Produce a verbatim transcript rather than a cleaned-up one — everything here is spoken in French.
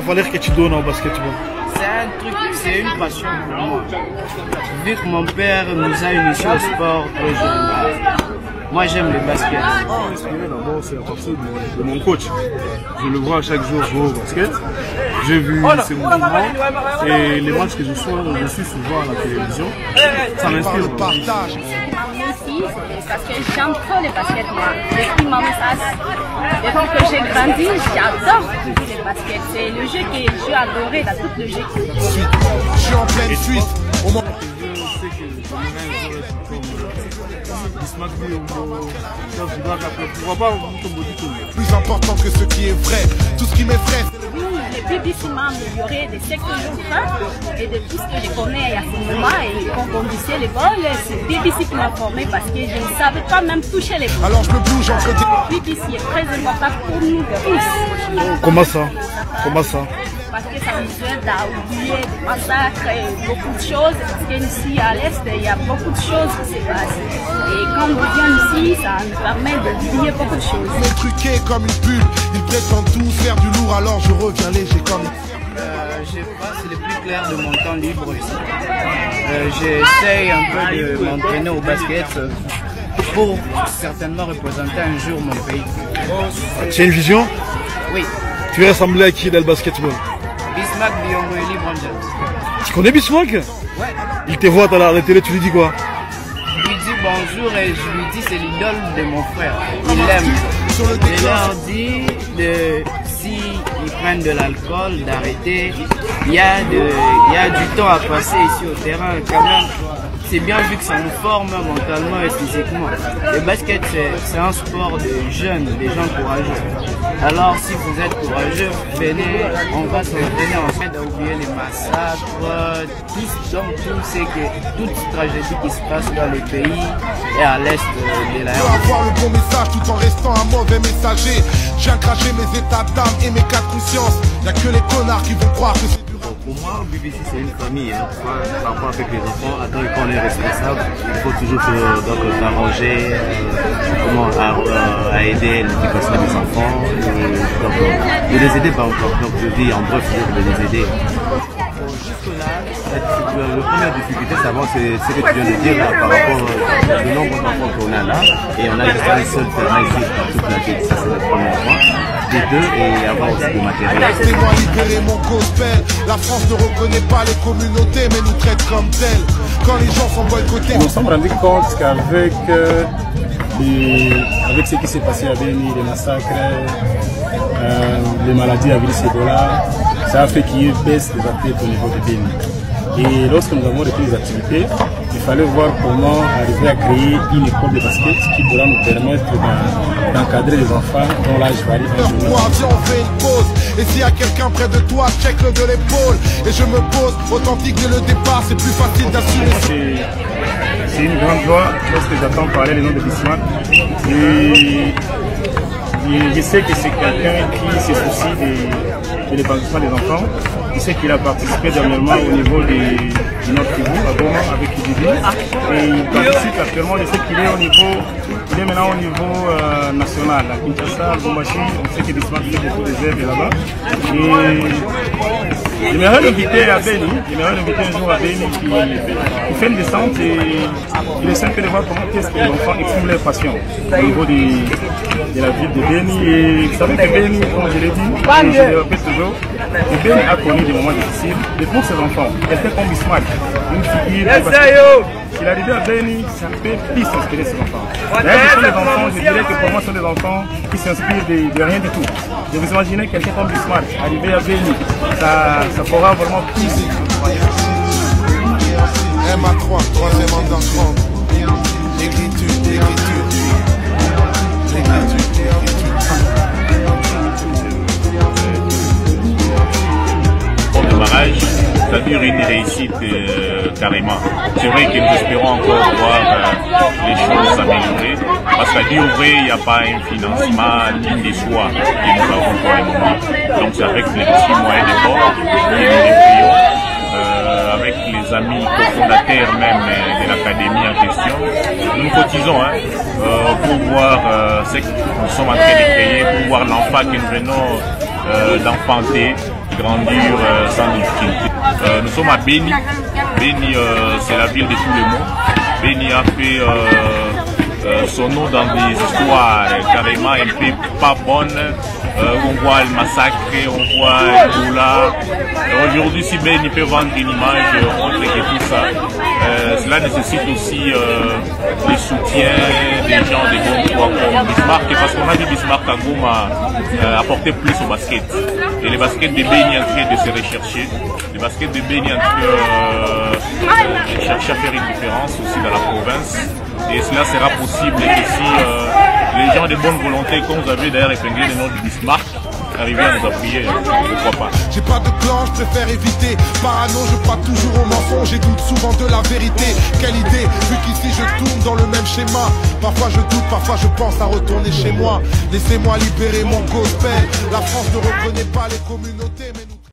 valeur que tu donnes au basketball? C'est un truc, c'est une passion pour moi. Vu que mon père nous a initiés au sport très jeune, moi j'aime le basket. Inspiré d'abord, c'est à partir de, de mon coach. Je le vois chaque jour jouer au basket. J'ai vu ses mouvements et les matchs que je suis, je suis souvent à la télévision. Ça m'inspire. Ici, parce que j'aime trop le basket, moi. Depuis mon message, depuis que j'ai grandi, j'adore le basket. C'est le jeu que j'ai adoré dans tout le jeu. Je suis en pleine suite. Au moment... Plus important que ce qui est vrai, tout ce qui m'effraie. Le B B C m'a amélioré de ce que je fais et de tout ce que je connais à ce moment. Et quand on disait les balles, c'est B B C qui m'a formé parce que je ne savais pas même toucher les balles. Alors je me bouge entre des... B B C est très important pour nous tous. Comment ça? Comment ça? Parce que ça nous aide à oublier des massacres et beaucoup de choses. Parce qu'ici à l'Est, il y a beaucoup de choses qui se passent. Et quand on vient ici, ça nous permet d'oublier beaucoup de choses. Ils sont truqués comme une bulle, ils prétendent tous faire du lourd, alors je reviens léger comme... Euh, je passe le plus clair de mon temps libre ici. Euh, J'essaye un peu de m'entraîner au basket pour certainement représenter un jour mon pays. Tu as une vision? Oui. Tu veux ressembler à qui dans le basketball? Bismack Biyombo et LeBron James. Tu connais Bismack? Ouais. Il te voit à la télé, tu lui dis quoi? Je lui dis bonjour et je lui dis c'est l'idole de mon frère. Il l'aime. Je leur dis de, si ils prennent de l'alcool, d'arrêter. Il y, a de, il y a du temps à passer ici au terrain quand même. C'est bien vu que ça nous forme mentalement et physiquement. Le basket, c'est un sport de jeunes, des gens courageux. Alors, si vous êtes courageux, venez, on va s'entraîner en fait à oublier les massacres, tout, donc, tout c'est que toute tragédie qui se passe dans le pays et à l'est de la Je veux avoir le bon message tout en restant un mauvais messager. J'ai craché mes états d'âme et mes cas de conscience. Y'a que les connards qui vont croire que c'est... Pour moi, B B C c'est une famille. Hein. Par rapport avec les enfants, attends, quand on est responsable, il faut toujours s'arranger, euh, comment à, à aider l'éducation des enfants, et, donc, de les aider par exemple. Donc je dis en bref, de les aider. La première difficulté, c'est ce que tu viens de dire là, par rapport au nombre d'enfants qu'on a là, et on a juste un seul terrain ici pour toute la ville, ça c'est le premier point. Des deux, et avoir aussi du matériel. Laissez-moi libérer mon gospel. La France ne reconnaît pas les communautés, mais nous traite comme telles. Quand les gens sont boycottés, nous nous sommes rendus compte qu'avec euh, avec ce qui s'est passé à Beni, les massacres, euh, les maladies à virus Ebola, ça a fait qu'il y ait une baisse des athlètes au niveau de Beni. Et lorsque nous avons repris les activités, il fallait voir comment arriver à créer une école de basket qui pourra nous permettre d'encadrer les enfants dont l'âge varie. Moi, viens, on fait une pause. Et s'il y a quelqu'un près de toi, check-le de l'épaule. Et je me pose, authentique dès le départ, c'est plus facile d'assumer. C'est une grande joie lorsque j'entends parler le nom de Bismack. Et je sais que c'est quelqu'un qui se soucie de, de l'épanouissement des enfants. Je sais qu'il a participé dernièrement au niveau de, de notre tribu, à Goma, avec Ididi. Et il participe actuellement, je sais qu'il est au niveau, il est maintenant au niveau euh, national, à Kinshasa, à Gombashi. On sait que Bismack fait beaucoup de zèbres là-bas. Et j'aimerais l'inviter à Beni, j'aimerais l'inviter un jour à Beni qui, qui fait une descente et il est simple de voir comment est-ce que les enfants expriment leur passion au niveau de, de la ville de Beni. Et vous savez que Beni, comme je l'ai dit, et je le répète toujours, Beni a connu des moments difficiles. Et pour ses enfants, quelqu'un comme Bismack, une figure, s'il est arrivé à Beni, ça peut plus s'inspirer ses enfants. D'ailleurs, ce sont des enfants, je dirais que pour moi, ce sont des enfants qui s'inspirent de, de rien du tout. Je vous imaginez quelqu'un comme Bismack arrivé à Beni, ça, ça pourra vraiment plus. M A trois, troisième an d'enfant. Écriture, écriture. Écriture, écriture. Pour le démarrage, ça dure une réussite euh, carrément. C'est vrai que nous espérons encore voir euh, les choses s'améliorer. Parce qu'à dire vrai, il n'y a pas un financement digne de soi que nous avons pour le moment. Donc c'est avec les petits moyens de bord que nous décrions, euh, avec les amis cofondateurs même euh, de l'académie en question. Nous nous cotisons hein, euh, pour voir euh, ce que nous sommes en train de créer, pour voir l'enfant que nous venons euh, d'enfanter grandir euh, sans difficulté. Euh, nous sommes à Beni. Beni, euh, c'est la ville de tous les mondes. Beni a fait euh, euh, son nom dans des histoires carrément un peu pas bonnes. Euh, on voit le massacre, on voit Ebola. Aujourd'hui, si Beni peut vendre une image autre que tout ça, euh, cela nécessite aussi euh, le soutien des gens de Goma comme Bismarck, parce qu'on a vu Bismarck à Goma euh, apporter plus au basket. Et le basket de Beni est en train de se rechercher. Le basket de Beni est en train euh, de chercher à faire une différence aussi dans la province. Et cela sera possible que si euh, les gens de bonne volonté, comme vous avez d'ailleurs épinglé le nom du Bismarck, arriver à nous appuyer, pourquoi pas. J'ai pas de clan, je préfère éviter. Parano, je crois toujours au mensonge et doute souvent de la vérité. Quelle idée, vu qu'ici je tourne dans le même schéma. Parfois je doute, parfois je pense à retourner chez moi. Laissez-moi libérer mon gospel. La France ne reconnaît pas les communautés.